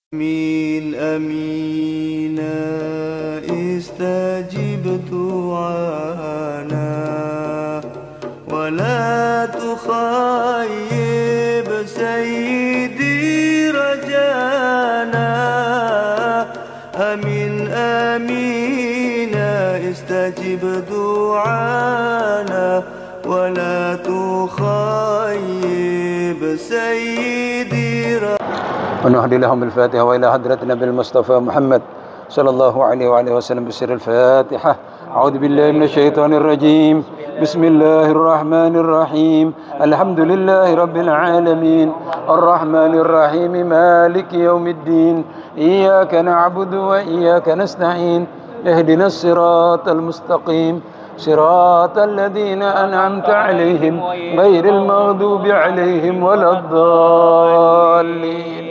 أمين أمين استجب دعانا ولا تخيب سيدي رجانا. أمين أمين استجب دعانا ولا تخيب سيدي رجانا. ونهدي لهم الفاتحة وإلى حضرة النبي المصطفى محمد صلى الله عليه وآله وسلم بسر الفاتحة. أعوذ بالله من الشيطان الرجيم. بسم الله الرحمن الرحيم. الحمد لله رب العالمين الرحمن الرحيم مالك يوم الدين. إياك نعبد وإياك نستعين. اهدنا الصراط المستقيم صراط الذين أنعمت عليهم غير المغضوب عليهم ولا الضالين.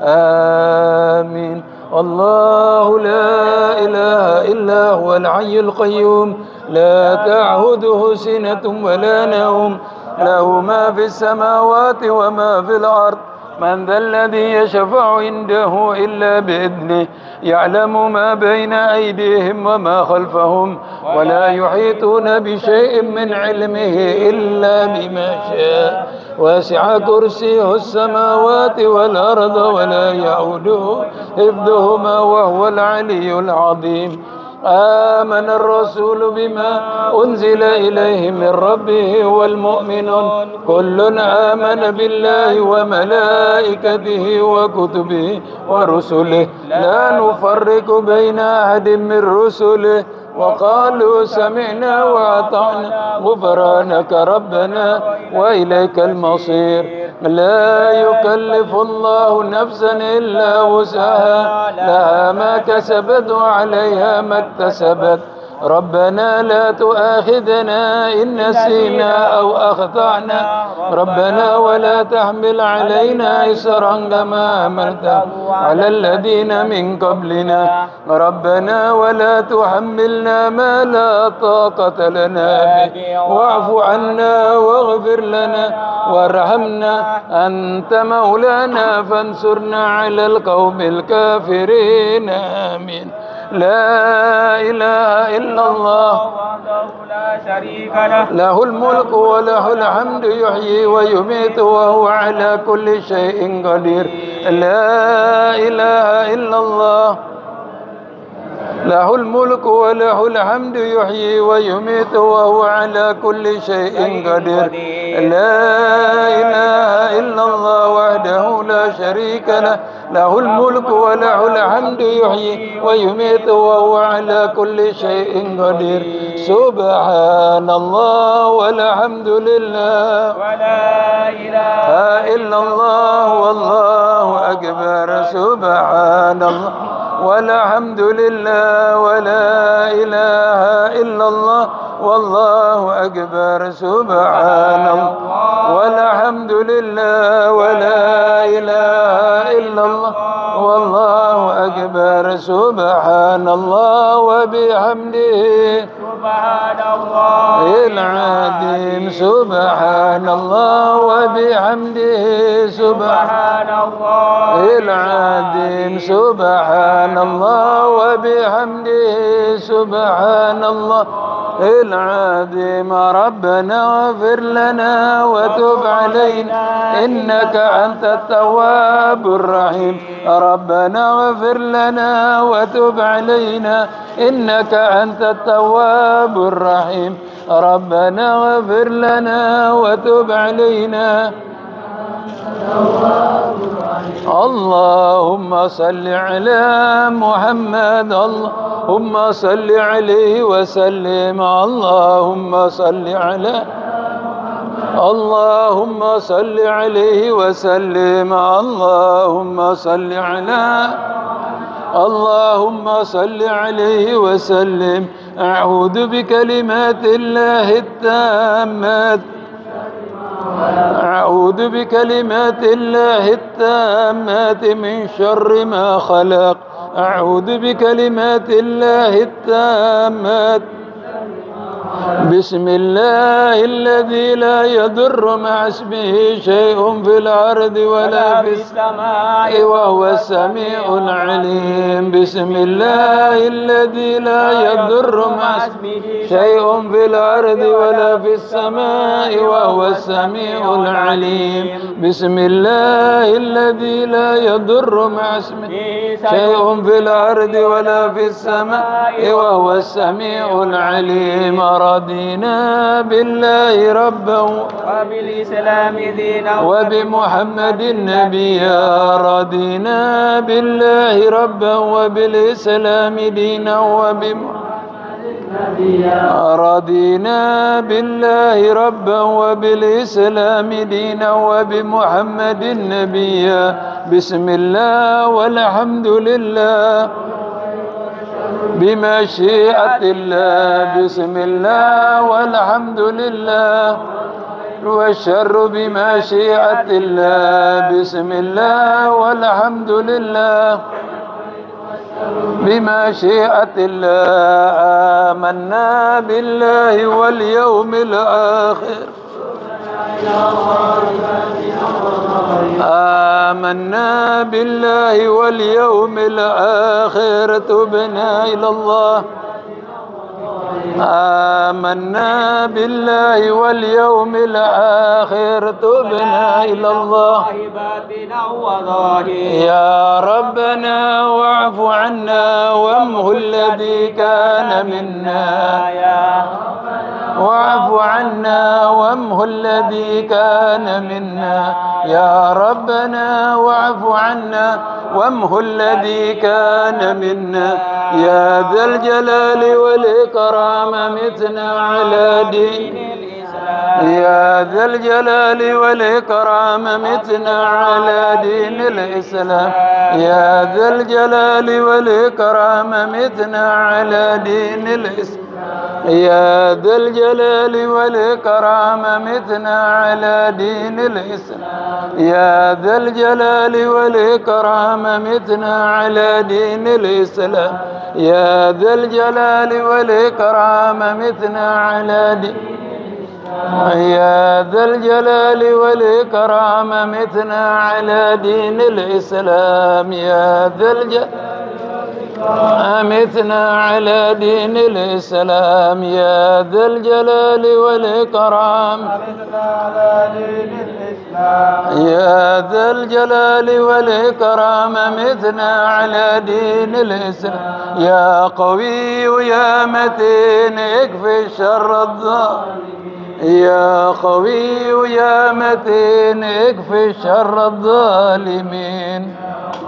آمين. الله لا إله إلا هو الحي القيوم لا تأخذه سنة ولا نوم له ما في السماوات وما في الأرض. من ذا الذي يشفع عنده إلا بإذنه يعلم ما بين أيديهم وما خلفهم ولا يحيطون بشيء من علمه إلا بما شاء. وسع كرسيه السماوات والأرض ولا يؤوده حفظهما وهو العلي العظيم. آمن الرسول بما أنزل إليه من ربه والمؤمنون كل آمن بالله وملائكته وكتبه ورسله لا نفرق بين أحد من رسله وقالوا سمعنا وأطعنا غفرانك ربنا وإليك المصير. لا يكلف الله نفسا إلا وسعها لها ما كسبت وعليها ما اكتسبت. ربنا لا تؤاخذنا إن نسينا أو أخطأنا ربنا ولا تحمل علينا إصرا كما حملته على الذين من قبلنا ربنا ولا تحملنا ما لا طاقة لنا به واعف عنا واغفر لنا وارحمنا أنت مولانا فانصرنا على القوم الكافرين. آمين. لا إله إلا الله لا شريك له الملك وله الحمد يحيي ويميت وهو على كل شيء قدير. لا إله إلا الله له الملك وله الحمد يحيي ويميت وهو على كل شيء قدير. لا إله إلا الله وحده لا شريك له له الملك وله الحمد يحيي ويميت وهو على كل شيء قدير. سبحان الله والحمد لله ولا إله إلا الله والله أكبر. سبحان الله والحمد لله ولا إله إلا الله والله أكبر. سبحان الله والحمد لله ولا إله إلا الله والله أكبر. سبحان الله وبحمده سبحان الله العظيم. سبحان الله وبحمده سبحان الله العظيم. سبحان الله وبحمده سبحان الله العظيم. ربنا اغفر لنا وتب علينا إنك أنت التواب الرحيم. ربنا اغفر لنا وتب علينا إنك أنت التواب الرحيم. ربنا اغفر لنا وتب علينا. اللهم صل على محمد اللهم صل عليه وسلم. اللهم صل على اللهم صل عليه وسلم. اللهم صل على اللهم صل عليه وسلم. أعوذ بكلمات الله التامات أعوذ بكلمات الله التامات من شر ما خلق. أعوذ بكلمات الله التامات بسم الله الذي لا يضر مع اسمه شيء في الأرض ولا في السماء وهو السميع العليم. بسم الله الذي لا يضر مع اسمه شيء في الأرض ولا في السماء وهو السميع العليم. بسم الله الذي لا يضر مع اسمه شيء في الأرض ولا في السماء وهو السميع العليم. رضينا بالله ربا وبالإسلام دينا وبمحمد نبيا. رضينا بالله ربا وبالإسلام دينا رضينا بالله ربا وبالإسلام دينا وبمحمد نبيا. بسم الله والحمد لله بمشيئة الله. بسم الله والحمد لله والشر بمشيئة الله. بسم الله والحمد لله بمشيئة الله. آمنا بالله واليوم الآخر. آمنا بالله واليوم الآخر. تبنا إلى الله. آمنا بالله واليوم الآخر. تبنا إلى الله. يا ربنا واعف عنا وامه الذي كان منا. واعف عنا وامه الذي كان منا. يا ربنا واعف عنا وامه الذي كان منا. يا ذا الجلال والإكرام متنا على دين. يا ذا الجلال والإكرام متنا على دين الإسلام. يا ذا الجلال والإكرام متنا على دين الإسلام. يا ذا الجلال والإكرام متنا على دين الإسلام. يا ذا الجلال والإكرام متنا على دين الإسلام. يا ذا الجلال والإكرام متنا على دين. يا ذا الجلال والإكرام متنا على دين الإسلام. يا ذا الجلال أمتنا على دين الإسلام. يا ذا الجلال والإكرام. يا ذا الجلال والإكرام متنا على دين الإسلام. يا قوي يا متين اكفي شر الظالمين. يا قوي يا متين اكفي شر الظالمين.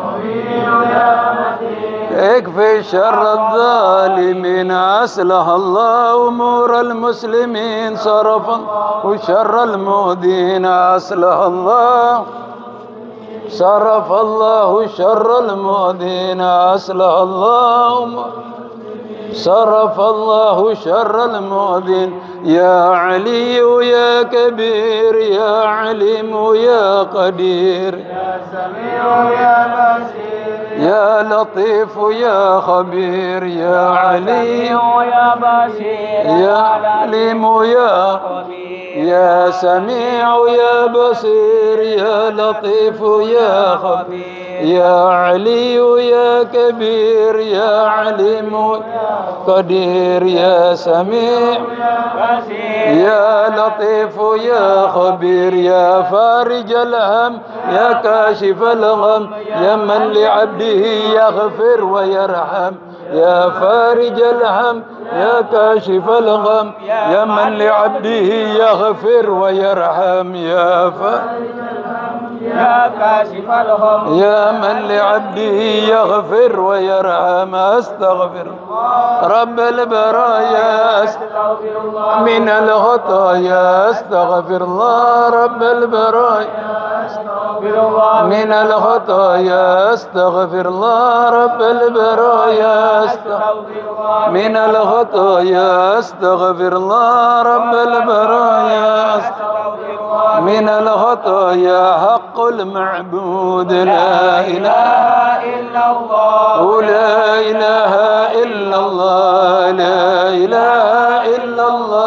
اكفي شر الظالمين. أصلح الله أمور المسلمين. صرف شر المؤذين. أصلح الله صرف الله شر المؤذين. أصلح الله صرف الله شر المؤذين. يا علي يا كبير يا عليم يا قدير. يا سميع يا بصير يا لطيف يا خبير. يا علي يا بصير يا عليم يا خبير. يا سميع يا بصير يا لطيف يا خبير. يا علي يا كبير يا عليم قدير. يا سميع يا لطيف يا خبير. يا فارج الهم يا كاشف الغم يا من لعبده يغفر ويرحم. يا فارج الهم يا كاشف الغم يا من لعبده يغفر ويرحم. يا فارج يا كاشف الغم يا من لعبده يغفر ويرحم. أستغفر رب البرايا من الخطايا. أستغفر الله رب البرايا من الخطايا. أستغفر الله رب البرايا من الخطايا. أستغفر الله رب البرايا من الخطايا. حق المعبود لا إله إلا الله. لا إله إلا الله. لا إله إلا الله.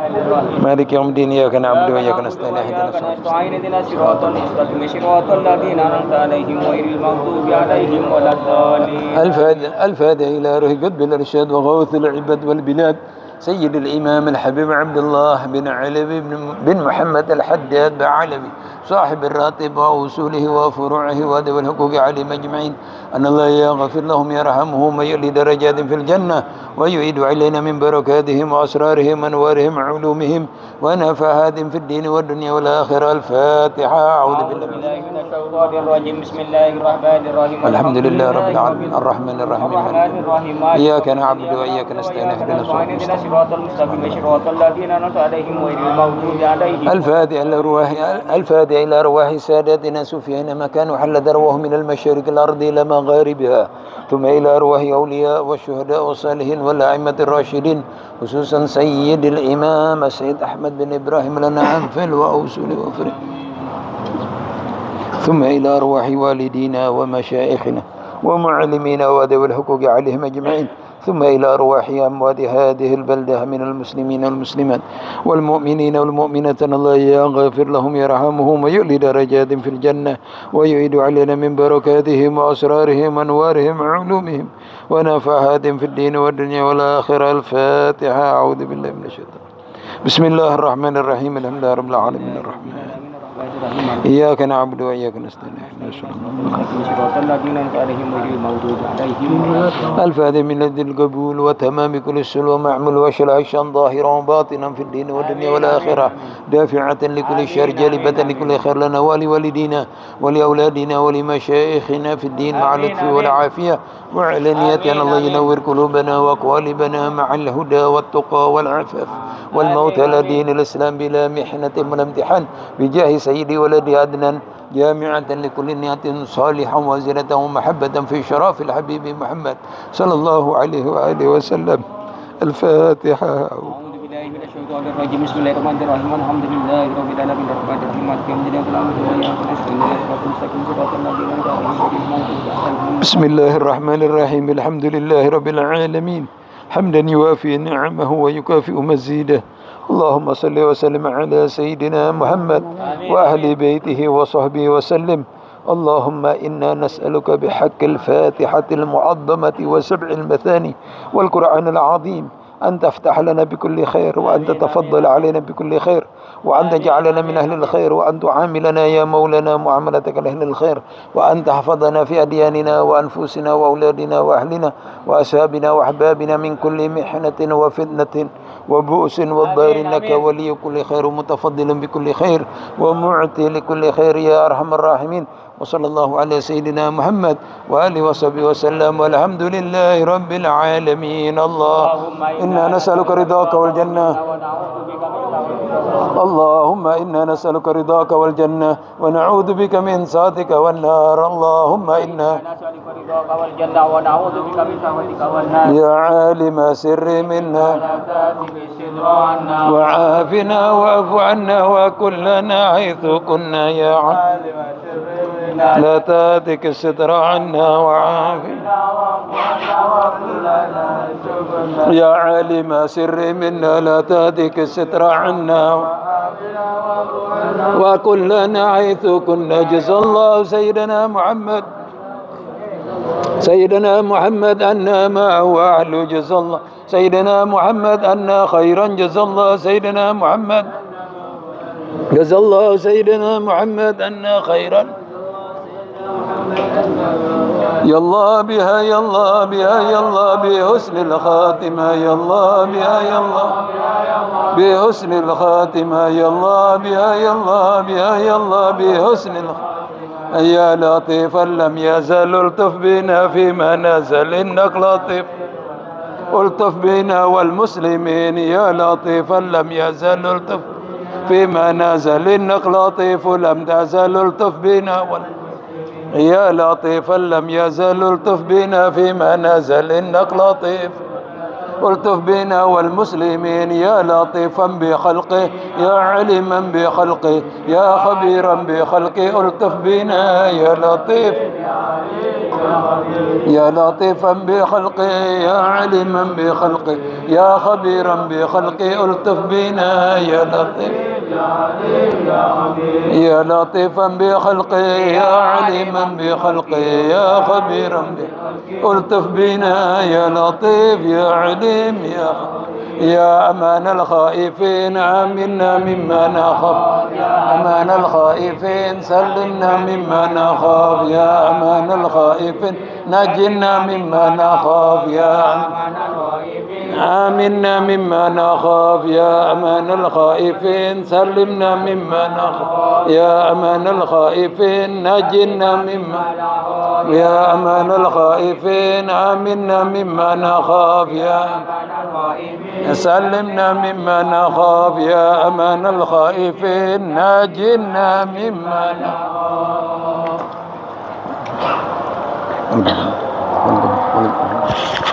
مالك يوم الدين إياك نعبد وإياك نستعين اهدنا الصراط المستقيم صراط الذين أنعمت عليهم غير المغضوب عليهم ولا الضالين. الفاتحة إلى روح قطب الإرشاد وغوث العباد والبلاد سيد الإمام الحبيب عبد الله بن علوي بن محمد الحداد بعلوي صاحب الراتب وأصوله وفروعه وذوي الحقوق عليهم أجمعين أن الله يغفر لهم يرحمهم ويؤلي درجات في الجنة ويعيد علينا من بركاتهم وأسرارهم وأنوارهم وعلومهم ونفعاتهم في الدين والدنيا والآخرة. الفاتحة. أعوذ بالله من الشيطان الرجيم. بسم الله الرحمن الرحيم. الحمد لله رب العالمين الرحمن الرحيم إياك نعبد وإياك نستعين اهدنا الصراط المستقيم صراط الذين أنعمت عليهم غير المغضوب عليهم. الفاتحة إلى أرواح ساداتنا سفيان ما كانوا حل دروه من المشارق الأرض إلى مغاربها ثم إلى أرواح أولياء والشهداء والصالحين والأئمة الراشدين خصوصا سيد الإمام السيد أحمد بن إبراهيم لنا عنفل وأوصل وفرق ثم إلى أرواح والدينا ومشايخنا ومعلمينا وذوي الحقوق عليهم أجمعين ثم إلى أرواح أموات هذه البلدة من المسلمين والمسلمات والمؤمنين والمؤمنات الله يغفر لهم يرحمهم ويؤلي درجات في الجنة ويعيد علينا من بركاتهم وأسرارهم وأنوارهم وعلومهم ونفعاتهم في الدين والدنيا والآخرة. الفاتحة. أعوذ بالله من الشيطان. بسم الله الرحمن الرحيم الحمد لله رب العالمين الرحمن إياك نعبد وإياك نستعين الفاتحة من لدى القبول وتمام كل السلوى معمول وشلاشا ظاهرا وباطنا في الدين والدنيا والآخرة دافعة لكل شر جالبة لكل خير لنا ولوالدينا ولأولادنا ولمشايخنا في الدين مع اللطف والعافية وعلانية. الله ينور قلوبنا وقوالبنا مع الهدى والتقى والعفاف والموت على دين الإسلام بلا محنة ولا امتحان بجاه سيدي ولدي عدنان جامعة لكل نية صالحة وزنة ومحبة في شرف الحبيب محمد صلى الله عليه وآله وسلم. الفاتحة. أعوذ بالله من الشيطان الرجيم. بسم الله الرحمن الرحيم. الحمد لله رب العالمين الرحمن الرحيم مالك يوم الدين بسم الله الرحمن الرحيم. الحمد لله رب العالمين حمدا يوافي نعمه ويكافئ مزيده. اللهم صل وسلم على سيدنا محمد وأهل بيته وصحبه وسلم. اللهم إنا نسألك بحق الفاتحة المعظمة وسبع المثاني والقرآن العظيم أن تفتح لنا بكل خير وأن تتفضل علينا بكل خير وأن تجعلنا من أهل الخير وأن تعاملنا يا مولانا معاملتك لأهل الخير وأن تحفظنا في أدياننا وأنفسنا وأولادنا وأهلنا وأصحابنا وأحبابنا من كل محنة وفتنة وبؤس والضير إنك ولي كل خير ومتفضل بكل خير ومعطي لكل خير يا أرحم الراحمين. وصلى الله على سيدنا محمد وآله وصحبه وسلم والحمد لله رب العالمين. اللهم إنا نسألك رضاك والجنة. اللهم إنا نسألك رضاك والجنة ونعوذ بك من سخطك والنار. اللهم إنا نسألك رضاك والجنة ونعوذ بك من سخطك والنار. يا عالم سر منا وعافنا واعف عنا وكلنا حيث كنا يا عالم لا تاتك الستر عنا وعافنا يا عالم سر منا لا تاتك الستر عنا وكلنا حيث كنا. جزا الله سيدنا محمد أنا معه أعلو. جزا الله سيدنا محمد أنا خيرا. جزا الله سيدنا محمد. جزا الله سيدنا محمد أنا خيرا. يا الله بها يا الله بها يا الله بحسن الخاتمة. يا الله بها يا الله بحسن الخاتمة. يا الله بها يا الله بها يا الله بحسن الخاتمة. يا لطيفا لم يزل الطف بنا فيما نزل إنك لطيف الطف بنا والمسلمين. يا لطيفا لم يزل الطف فيما نزل إنك لطيف لم تزل الطف بنا يا لطيفا لم يزل الطف بنا فيما نزل إنك لطيف التف بنا والمسلمين يا لطيفا بخلقه يا عليما بخلقه يا خبيرا بخلقه التف بنا يا لطيف يا لطيفا بخلقه يا عليما بخلقه يا خبيرا بخلقه التف بنا يا لطيف يا لطيفا بخلقه يا عليما بخلقه يا خبيرا بخلقه التف بنا يا لطيف يا عليم يا أمان الخائفين آمنا مما نخاف يا أمان الخائفين سلمنا مما نخاف يا أمان الخائفين نجنا مما نخاف يا آمنا مما نخاف يا أمان الخائفين سلمنا مما نخاف يا أمان الخائفين نجنا مما يا أمان الخائفين آمنا مما نخاف يا سلمنا مما نخاف يا أمان الخائفين نجنا مما نخاف